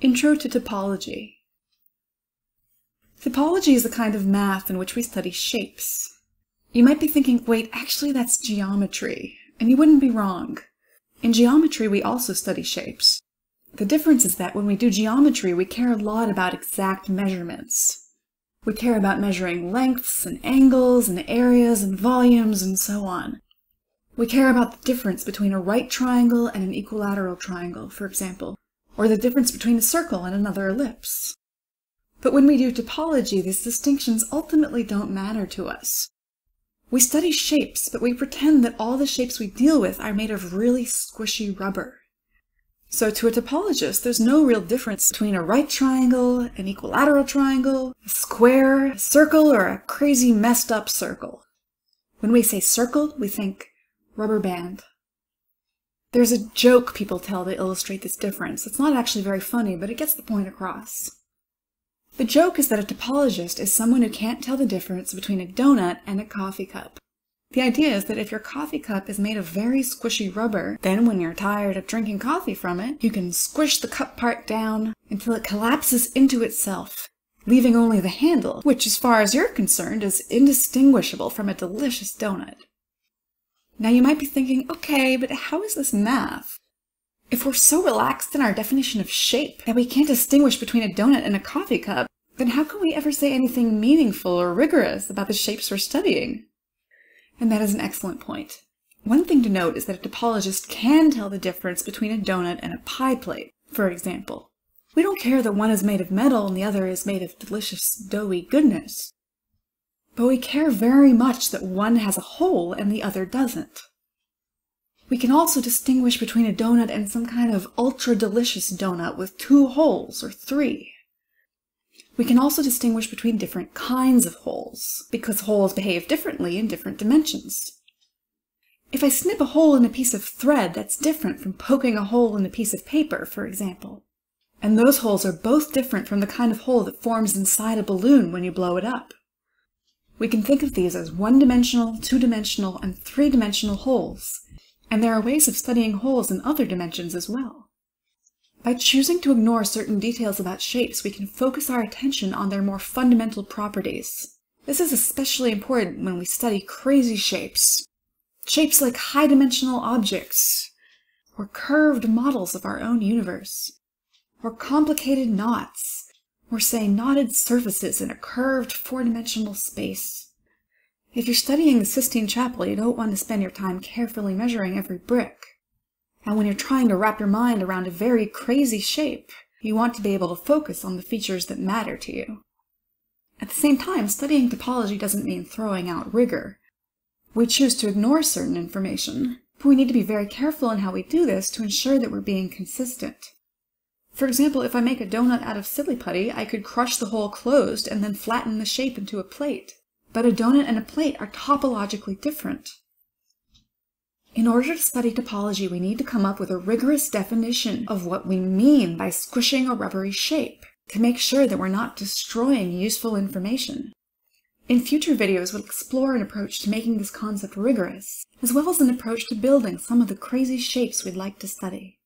Intro to Topology. Topology is a kind of math in which we study shapes. You might be thinking, wait, actually that's geometry, and you wouldn't be wrong. In geometry, we also study shapes. The difference is that when we do geometry, we care a lot about exact measurements. We care about measuring lengths and angles and areas and volumes and so on. We care about the difference between a right triangle and an equilateral triangle, for example, or the difference between a circle and another ellipse. But when we do topology, these distinctions ultimately don't matter to us. We study shapes, but we pretend that all the shapes we deal with are made of really squishy rubber. So to a topologist, there's no real difference between a right triangle, an equilateral triangle, a square, a circle, or a crazy messed up circle. When we say circle, we think rubber band. There's a joke people tell to illustrate this difference. It's not actually very funny, but it gets the point across. The joke is that a topologist is someone who can't tell the difference between a donut and a coffee cup. The idea is that if your coffee cup is made of very squishy rubber, then when you're tired of drinking coffee from it, you can squish the cup part down until it collapses into itself, leaving only the handle, which as far as you're concerned is indistinguishable from a delicious donut. Now you might be thinking, okay, but how is this math? If we're so relaxed in our definition of shape that we can't distinguish between a donut and a coffee cup, then how can we ever say anything meaningful or rigorous about the shapes we're studying? And that is an excellent point. One thing to note is that a topologist can tell the difference between a donut and a pie plate, for example. We don't care that one is made of metal and the other is made of delicious, doughy goodness. But we care very much that one has a hole and the other doesn't. We can also distinguish between a donut and some kind of ultra-delicious donut with 2 holes or 3. We can also distinguish between different kinds of holes, because holes behave differently in different dimensions. If I snip a hole in a piece of thread, that's different from poking a hole in a piece of paper, for example. And those holes are both different from the kind of hole that forms inside a balloon when you blow it up. We can think of these as 1-dimensional, 2-dimensional, and 3-dimensional holes, and there are ways of studying holes in other dimensions as well. By choosing to ignore certain details about shapes, we can focus our attention on their more fundamental properties. This is especially important when we study crazy shapes. Shapes like high-dimensional objects, or curved models of our own universe, or complicated knots, or say knotted surfaces in a curved 4-dimensional space. If you're studying the Sistine Chapel, you don't want to spend your time carefully measuring every brick. And when you're trying to wrap your mind around a very crazy shape, you want to be able to focus on the features that matter to you. At the same time, studying topology doesn't mean throwing out rigor. We choose to ignore certain information, but we need to be very careful in how we do this to ensure that we're being consistent. For example, if I make a donut out of silly putty, I could crush the hole closed and then flatten the shape into a plate. But a donut and a plate are topologically different. In order to study topology, we need to come up with a rigorous definition of what we mean by squishing a rubbery shape, to make sure that we're not destroying useful information. In future videos, we'll explore an approach to making this concept rigorous, as well as an approach to building some of the crazy shapes we'd like to study.